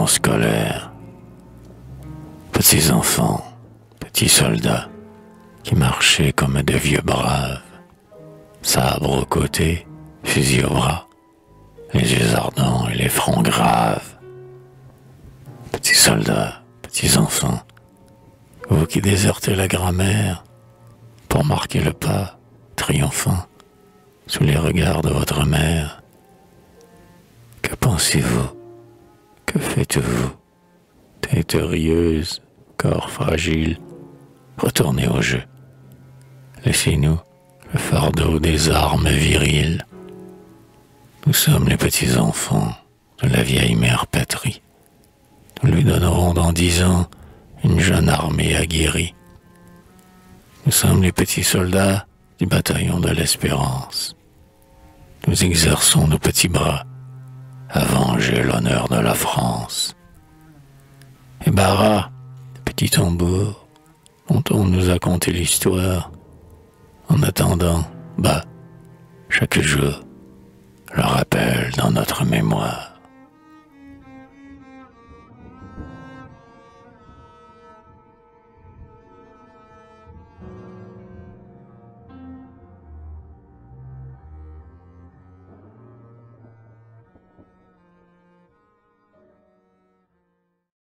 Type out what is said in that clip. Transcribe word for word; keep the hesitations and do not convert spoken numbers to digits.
vêtements scolaires. Petits enfants, petits soldats, qui marchaient comme de vieux braves, sabre au côté, fusil au bras, les yeux ardents et les fronts graves. Petits soldats, petits enfants, vous qui désertez la grammaire pour marquer le pas, triomphant, sous les regards de votre mère. Que pensez-vous? Que faites-vous? Tête rieuse, corps fragile, retournez au jeu. Laissez-nous le fardeau des armes viriles. Nous sommes les petits enfants de la vieille mère patrie. Nous lui donnerons dans dix ans une jeune armée aguerrie. Nous sommes les petits soldats du bataillon de l'Espérance. Nous exerçons nos petits bras à venger l'honneur de la France. Et Barra, petit tambour, dont on nous a conté l'histoire, en attendant, bah, chaque jour, le rappel dans notre mémoire.